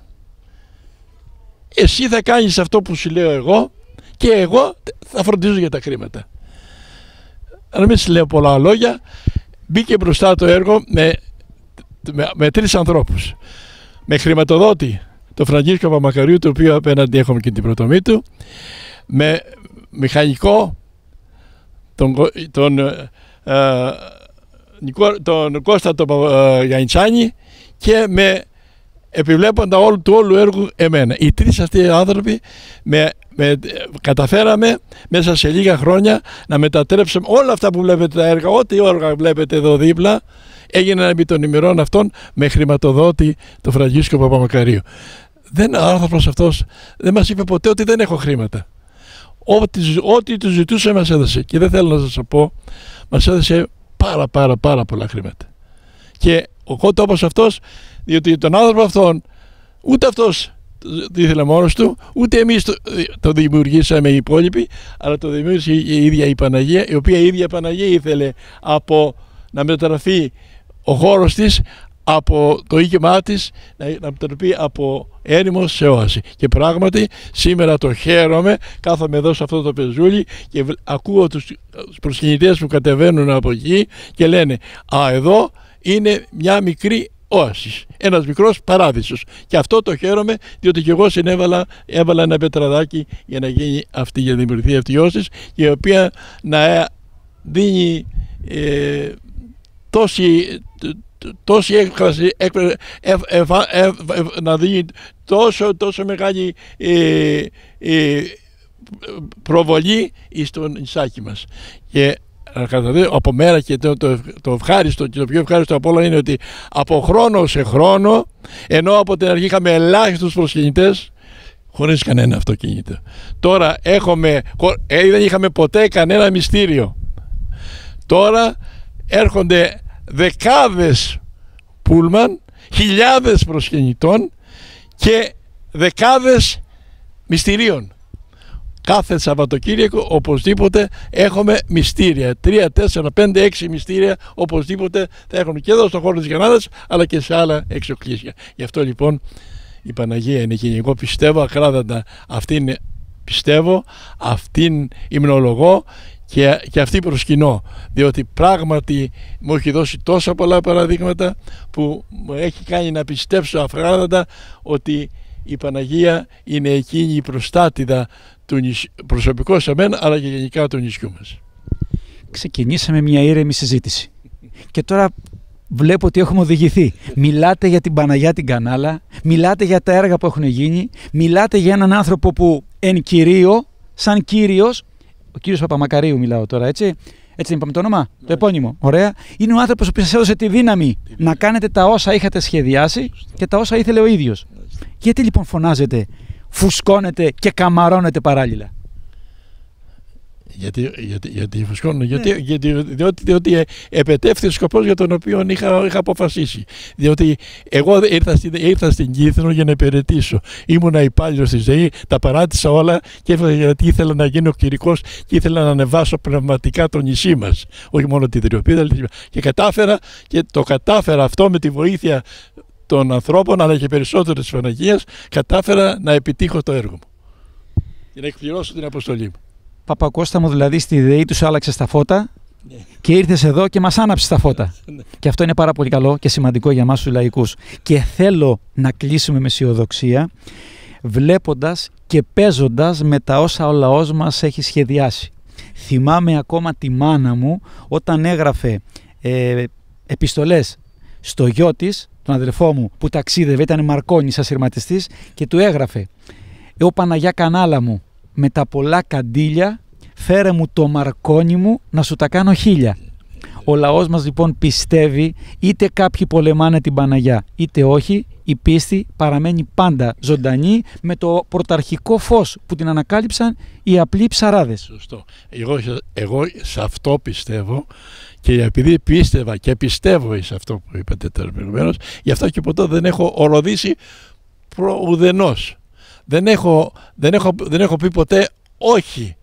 Εσύ θα κάνεις αυτό που σου λέω εγώ και εγώ θα φροντίζω για τα χρήματα. Αν μην σου λέω πολλά λόγια, μπήκε μπροστά το έργο με, με, με τρεις ανθρώπους. Με χρηματοδότη τον Φραγκίσκο Παπαμακαρίου, το οποίο απέναντι έχουμε και την προτομή του, με μηχανικό τον, τον, ε, τον Κώστα τον ε, Γιαννιτσάνη και με επιβλέποντα όλου του όλου έργου εμένα. Οι τρεις αυτοί άνθρωποι με, με, καταφέραμε μέσα σε λίγα χρόνια να μετατρέψουμε όλα αυτά που βλέπετε τα έργα, ό,τι έργα βλέπετε εδώ δίπλα, έγιναν επί των ημερών αυτών με χρηματοδότη τον Φραγκίσκο Παπαμακαρίου. Δεν, ο άνθρωπος αυτός δεν μας είπε ποτέ ότι δεν έχω χρήματα. Ό,τι, ό,τι του ζητούσε μας έδωσε. Και δεν θέλω να σας το πω, μας έδωσε πάρα πάρα πάρα πολλά χρήματα. Και ο τόπος αυτός, διότι τον άνθρωπο αυτόν, ούτε αυτός το ήθελε μόνος του, ούτε εμείς το, το δημιουργήσαμε οι υπόλοιποι, αλλά το δημιούργησε η ίδια η Παναγία, η οποία η ίδια η Παναγία ήθελε από να μετατραφεί ο χώρος της, από το οίκημά της, να, να μετατραπεί από έρημο σε όαση. Και πράγματι σήμερα το χαίρομαι, κάθομαι εδώ σε αυτό το πεζούλι και ακούω τους, τους προσκυνητές που κατεβαίνουν από εκεί και λένε «Α, εδώ είναι μια μικρή όαση, ένας μικρός παράδεισος». Και αυτό το χαίρομαι, διότι και εγώ συνέβαλα, έβαλα ένα πετραδάκι για να γίνει αυτή, για να δημιουργηθεί αυτή η όαση, η οποία να δίνει ε, τόση, τόση έκφραση, ε, ε, ε, ε, να δίνει τόσο, τόσο μεγάλη ε, ε, προβολή στον Ισάκη μας. Και από μέρα, και το, το, το ευχάριστο και το πιο ευχάριστο από όλα είναι ότι από χρόνο σε χρόνο, ενώ από την αρχή είχαμε ελάχιστους προσκυνητές χωρίς κανένα αυτοκίνητο, τώρα έχουμε, ε, δεν είχαμε ποτέ κανένα μυστήριο, τώρα έρχονται δεκάδες πούλμαν, χιλιάδες προσκυνητών και δεκάδες μυστηρίων. Κάθε Σαββατοκύριακο οπωσδήποτε έχουμε μυστήρια. Τρία, τέσσερα, πέντε, έξι μυστήρια οπωσδήποτε θα έχουν και εδώ στον χώρο της Γρανάδας, αλλά και σε άλλα εξοκλήσια. Γι' αυτό λοιπόν η Παναγία είναι εκείνη. Εγώ πιστεύω ακράδαντα αυτήν πιστεύω, αυτήν υμνολογώ και, και αυτή προσκυνώ. Διότι πράγματι μου έχει δώσει τόσα πολλά παραδείγματα που μου έχει κάνει να πιστέψω ακράδαντα ότι η Παναγία είναι εκείνη η προστάτηδα του νησι... προσωπικό σε μένα, αλλά και γενικά του νησιού μας. Ξεκινήσαμε μια ήρεμη συζήτηση και τώρα βλέπω ότι έχουμε οδηγηθεί. Μιλάτε για την Παναγιά την Κανάλα, μιλάτε για τα έργα που έχουν γίνει, μιλάτε για έναν άνθρωπο που εν κυρίω, σαν κύριος, ο κύριος Παπαμακαρίου μιλάω τώρα, έτσι, έτσι δεν είπαμε το όνομα, ναι. Το επώνυμο, ωραία. Είναι ο άνθρωπος που σας έδωσε τη δύναμη τη να κάνετε τα όσα είχατε σχεδιάσει και τα όσα ήθελε ο ίδιος. Γιατί λοιπόν φωνάζετε, φουσκώνετε και καμαρώνετε παράλληλα? Γιατί, γιατί, γιατί φουσκώνω, γιατί, ναι. γιατί, διότι, διότι επετεύχθη ο σκοπός για τον οποίο είχα, είχα αποφασίσει. Διότι εγώ ήρθα στην, ήρθα στην Κύθρο για να υπηρετήσω. Ήμουνα υπάλληλος στη ΔΕΗ, τα παράτησα όλα και γιατί ήθελα να γίνω κηρικός και ήθελα να ανεβάσω πνευματικά το νησί μας. Όχι μόνο τη Δριοπίδα, και κατάφερα και το κατάφερα αυτό με τη βοήθεια των ανθρώπων, αλλά και περισσότερο της Παναγίας, κατάφερα να επιτύχω το έργο μου και να εκπληρώσω την αποστολή μου. Παπακώστα μου, δηλαδή στη ΔΕΗ τους άλλαξες τα φώτα, ναι, και ήρθες εδώ και μας άναψες τα φώτα. Ναι. Και αυτό είναι πάρα πολύ καλό και σημαντικό για εμάς τους λαϊκούς. Και θέλω να κλείσουμε με αισιοδοξία, βλέποντας και παίζοντας με τα όσα ο λαός μας έχει σχεδιάσει. Θυμάμαι ακόμα τη μάνα μου όταν έγραφε ε, επιστολές στο γιο της, τον αδελφό μου που ταξίδευε, ήταν Μαρκόνης ασυρματιστής, και του έγραφε «Ω Παναγιά Κανάλα μου, με τα πολλά καντήλια φέρε μου το Μαρκόνι μου να σου τα κάνω χίλια». Ο λαός μας λοιπόν πιστεύει, είτε κάποιοι πολεμάνε την Παναγιά είτε όχι, η πίστη παραμένει πάντα ζωντανή με το πρωταρχικό φως που την ανακάλυψαν οι απλοί ψαράδες. Σωστό. Εγώ, εγώ σε αυτό πιστεύω, και επειδή πίστευα και πιστεύω σε αυτό που είπατε τώρα προηγουμένως, γι' αυτό και ποτέ δεν έχω οροδήσει προ ουδενός. Δεν έχω, δεν, έχω, δεν έχω πει ποτέ όχι.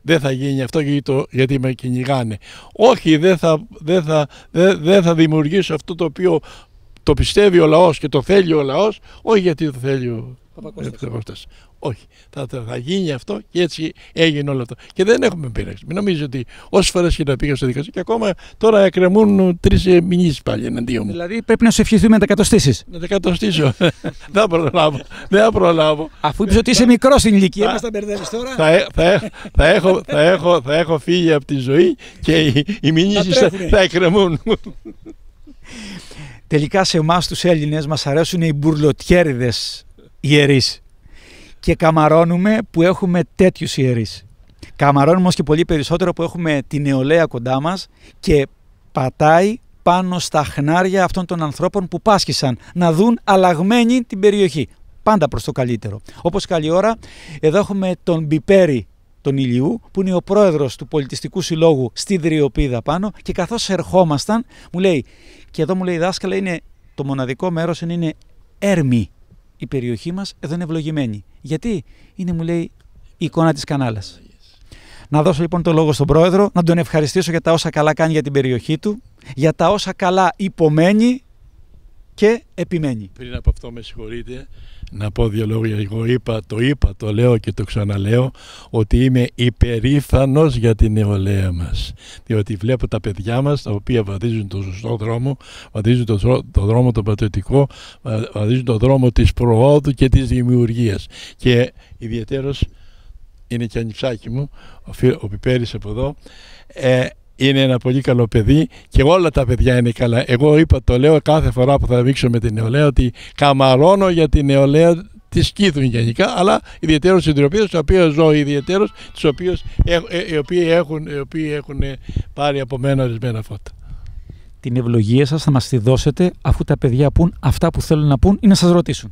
δεν θα γίνει αυτό γιατί, το, γιατί με κυνηγάνε. Όχι, δεν θα, δεν θα, δεν, δεν θα δημιουργήσω αυτό το οποίο το πιστεύει ο λαός και το θέλει ο λαός, όχι γιατί το θέλει ο Παπακώστας. Όχι, θα, θα, θα γίνει αυτό και έτσι έγινε όλο αυτό. Και δεν έχουμε πείραξη. Μην νομίζετε ότι όσες φορές και να πήγα στο δικαστήριο και ακόμα τώρα εκκρεμούν τρεις μηνύσεις πάλι εναντίον μου. Δηλαδή πρέπει να σου ευχηθούμε να τα κατοστήσεις. Να τα κατοστήσω. Δεν θα προλάβω. Δεν θα προλάβω. Αφού είπες ότι είσαι μικρός στην ηλικία, μας τα μπερδεύεις τώρα. Θα, θα, θα, έχω, θα, έχω, θα έχω φύγει από τη ζωή και οι, οι μηνύσεις θα, θα εκκρεμούν. Τελικά σε εμάς τους Έλληνες μας αρέσουν οι μπουρλοτιέριδες ιερείς. Και καμαρώνουμε που έχουμε τέτοιους ιερείς. Καμαρώνουμε όμως και πολύ περισσότερο που έχουμε τη νεολαία κοντά μας και πατάει πάνω στα χνάρια αυτών των ανθρώπων που πάσχησαν να δουν αλλαγμένη την περιοχή. Πάντα προς το καλύτερο. Όπως καλή ώρα, εδώ έχουμε τον Μπιπέρη τον Ηλιού, που είναι ο πρόεδρος του Πολιτιστικού Συλλόγου στη Δριοπίδα πάνω, και καθώς ερχόμασταν μου λέει, και εδώ μου λέει δάσκαλα, είναι το μοναδικό μέρος, είναι έρμη. Η περιοχή μας εδώ είναι ευλογημένη. Γιατί είναι, μου λέει, η εικόνα της Κανάλας. Να δώσω λοιπόν το λόγο στον πρόεδρο, να τον ευχαριστήσω για τα όσα καλά κάνει για την περιοχή του, για τα όσα καλά υπομένει και επιμένει. Πριν από αυτό με συγχωρείτε, να πω δύο λόγια. Εγώ είπα, το είπα, το λέω και το ξαναλέω, ότι είμαι υπερήφανος για την νεολαία μας. Διότι βλέπω τα παιδιά μας, τα οποία βαδίζουν τον σωστό δρόμο, βαδίζουν τον το δρόμο τον πατριωτικό, βαδίζουν τον δρόμο της προόδου και της δημιουργίας. Και ιδιαίτερος είναι και ανιψάκι μου, ο, ο Πιπέρης από εδώ, ε, είναι ένα πολύ καλό παιδί και όλα τα παιδιά είναι καλά. Εγώ είπα, το λέω κάθε φορά που θα δείξω με την νεολαία, ότι καμαρώνω για την νεολαία της Κίθρου γενικά, αλλά ιδιαίτερως στην Δριοπίδα, στην οποία ζω ιδιαίτερως, οι οποίοι έχουν, οι οποίοι έχουν πάρει από μένα ορισμένα φώτα. Την ευλογία σας θα μας τη δώσετε αφού τα παιδιά πούν αυτά που θέλουν να πούν ή να σας ρωτήσουν.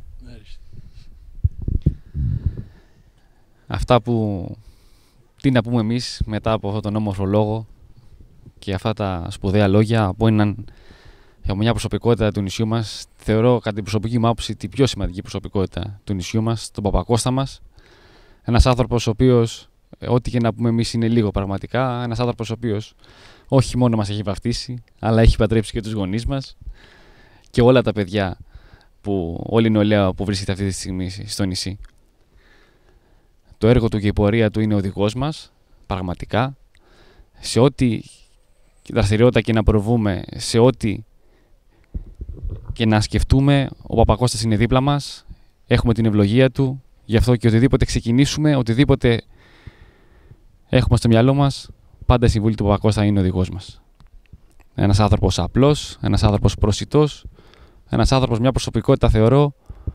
Αυτά που, τι να πούμε εμείς μετά από αυτόν τον όμορφο λόγο και αυτά τα σπουδαία λόγια από έναν, από μια προσωπικότητα του νησιού μας, θεωρώ κατά την προσωπική μου άποψη τη πιο σημαντική προσωπικότητα του νησιού μας, τον Παπακώστα μας. Ένας άνθρωπος ο οποίος, ό,τι και να πούμε εμείς είναι λίγο πραγματικά, ένας άνθρωπος ο οποίος όχι μόνο μας έχει βαφτίσει, αλλά έχει παντρέψει και τους γονείς μας και όλα τα παιδιά, που, όλη η νεολαία που βρίσκεται αυτή τη στιγμή στο νησί. Το έργο του και η πορεία του είναι οδηγός μας, πραγματικά, σε ό,τι δραστηριότητα και να προβούμε, σε ό,τι και να σκεφτούμε, ο Παπακώστας είναι δίπλα μας, έχουμε την ευλογία του, γι' αυτό και οτιδήποτε ξεκινήσουμε, οτιδήποτε έχουμε στο μυαλό μας, πάντα η συμβουλή του Παπακώστα είναι οδηγός μας. Ένας άνθρωπος απλός, ένας άνθρωπος προσιτός, ένας άνθρωπος, μια προσωπικότητα θεωρώ,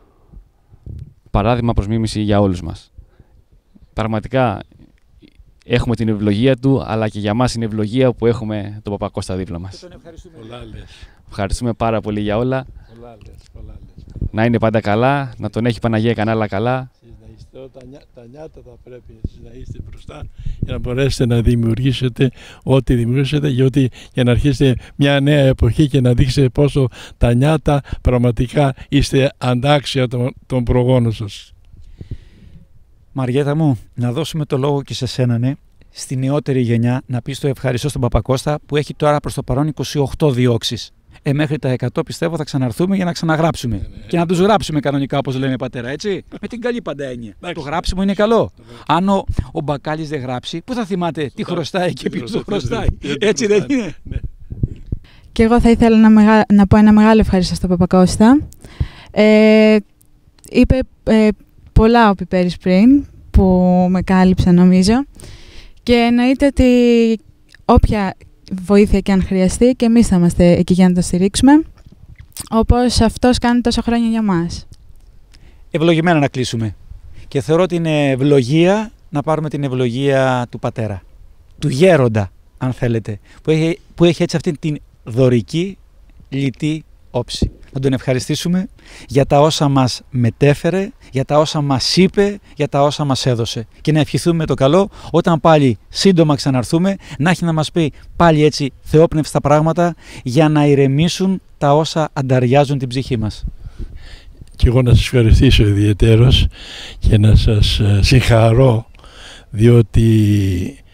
παράδειγμα προς μίμηση για όλους μας. Πραγματικά έχουμε την ευλογία του, αλλά και για μας είναι ευλογία που έχουμε τον Παπακώστα δίπλα μας. Τον ευχαριστούμε. Ευχαριστούμε πάρα πολύ για όλα. Πολλά λες, πολλά λες. Να είναι πάντα καλά, να τον έχει η Παναγία Κανάλα καλά. Τα, νιά, τα νιάτα θα πρέπει να είστε μπροστά για να μπορέσετε να δημιουργήσετε ό,τι δημιουργήσετε, γιατί για να αρχίσετε μια νέα εποχή και να δείξετε πόσο τα νιάτα πραγματικά είστε αντάξια των, των προγόνων σας. Μαριέτα μου, να δώσουμε το λόγο και σε σένα, ναι, στη νεότερη γενιά, να πεις το ευχαριστώ στον Παπακώστα που έχει τώρα προς το παρόν είκοσι οκτώ διώξεις. Ε, μέχρι τα εκατό πιστεύω θα ξαναρθούμε για να ξαναγράψουμε. Ναι, ναι. Και να τους γράψουμε κανονικά, όπως λένε πατέρα, έτσι. Με την καλή πάντα έννοια. Το γράψιμο είναι καλό. Αν ο, ο Μπακάλης δεν γράψει, πού θα θυμάται τι χρωστάει και ποιος το χρωστάει. Έτσι δεν είναι. Και εγώ θα ήθελα να, μεγα... να πω ένα μεγάλο ευχαριστώ στον Παπακώστα. Ε, είπε ε, πολλά ο Πιπέρης πριν, που με κάλυψε νομίζω. Και εννοείται ότι όποια βοήθεια και αν χρειαστεί, και εμείς θα είμαστε εκεί για να το στηρίξουμε, όπως αυτός κάνει τόσα χρόνια για μας. Ευλογημένα να κλείσουμε. Και θεωρώ ότι είναι ευλογία να πάρουμε την ευλογία του πατέρα, του γέροντα, αν θέλετε, που έχει, που έχει έτσι αυτή την δωρική, λιτή όψη. Να τον ευχαριστήσουμε για τα όσα μας μετέφερε, για τα όσα μας είπε, για τα όσα μας έδωσε. Και να ευχηθούμε το καλό όταν πάλι σύντομα ξαναρθούμε, να έχει να μας πει πάλι έτσι θεόπνευστα πράγματα για να ηρεμήσουν τα όσα ανταριάζουν την ψυχή μας. Και εγώ να σας ευχαριστήσω ιδιαιτέρως και να σας συγχαρώ, διότι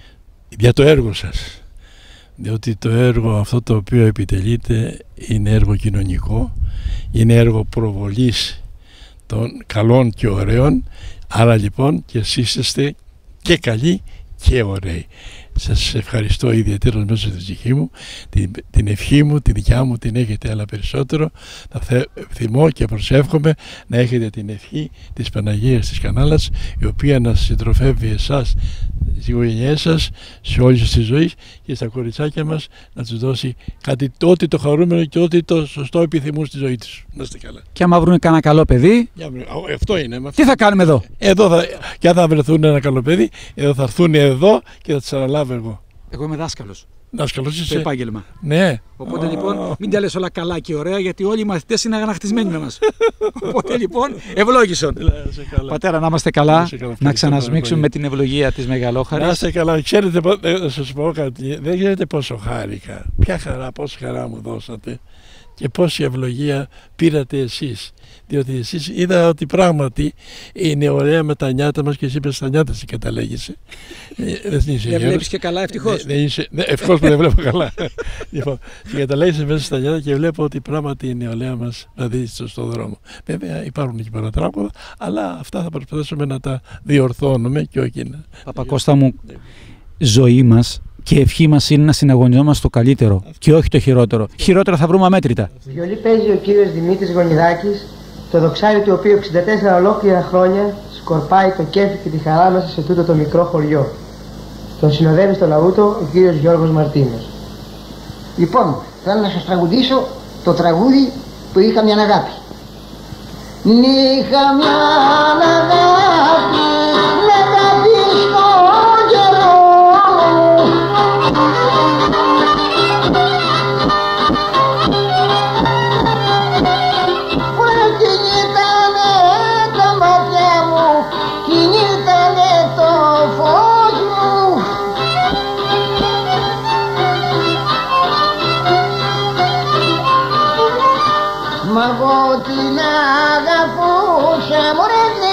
για το έργο σας, διότι το έργο αυτό το οποίο επιτελείτε είναι έργο κοινωνικό, είναι έργο προβολής των καλών και ωραίων, άρα λοιπόν και εσείς είστε και καλοί και ωραίοι. Σας ευχαριστώ ιδιαίτερα μέσα στη ψυχή μου, την, την ευχή μου, τη δικιά μου την έχετε, αλλά περισσότερο θα θε, θυμώ και προσεύχομαι να έχετε την ευχή της Παναγίας της Κανάλας, η οποία να συντροφεύει εσάς, τις οικογένειές σας, σε όλη σας τη ζωή και στα κοριτσάκια μας, να τους δώσει κάτι ό,τι το χαρούμενο και ό,τι το σωστό επιθυμούν στη ζωή τους. Να είστε καλά. Και άμα βρουν κανένα καλό παιδί, αυτό είναι. Αυτό. Τι θα κάνουμε εδώ? Εδώ θα, και αν θα βρεθούν ένα καλό παιδί, εδώ θα έρθουν εδώ και θα τους αναλάβω εγώ. Εγώ είμαι δάσκαλος. Δάσκαλος είσαι. Στο επάγγελμα. Ναι. Οπότε oh. λοιπόν μην τα λες όλα καλά και ωραία, γιατί όλοι οι μαθητές είναι αγανακτισμένοι με μας. Οπότε λοιπόν ευλόγησον. Πατέρα, να είμαστε καλά, καλά να ξανασμίξουμε με την ευλογία της Μεγαλόχαρης. Να είστε καλά. Ξέρετε, να σας πω κάτι, δεν ξέρετε πόσο χάρηκα. Ποια χαρά, πόση χαρά μου δώσατε και πόση ευλογία πήρατε εσείς. Διότι εσείς είδα ότι πράγματι είναι ωραία με τα νιάτα μας και εσύ είπες τα νιάτα σε καταλέγησε. Δεν βλέπεις και καλά, ευτυχώς. Ευτυχώς που δεν βλέπω καλά. Λοιπόν, και καταλέγησε μέσα στα νιάτα και βλέπω ότι πράγματι η νεολαία μας δηλαδή στον δρόμο. Βέβαια υπάρχουν και παρατράγουδα, αλλά αυτά θα προσπαθήσουμε να τα διορθώνουμε και όχι να... Παπακώστα μου, ζωή μας και ευχή μας είναι να συναγωνιζόμαστε το καλύτερο και όχι το χειρότερο. Χειρότερα θα βρούμε αμέτρητα. Βιολί παίζει ο κύριος Δημήτρης Γονιδάκης, το δοξάρι του οποίου εξήντα τέσσερα ολόκληρα χρόνια σκορπάει το κέφι και τη χαρά μέσα σε τούτο το μικρό χωριό. Τον συνοδεύει στο λαούτο ο κύριος Γιώργος Μαρτίνος. Λοιπόν, θέλω να σας τραγουδήσω το τραγούδι που είχα μια αγάπη. Είχα μια αγάπη, με αγάπη στον καιρό. Που κινήτανε τα μάτια μου, κινήτανε το φως μου. Μα εγώ την αγαπούσα, μωρέ.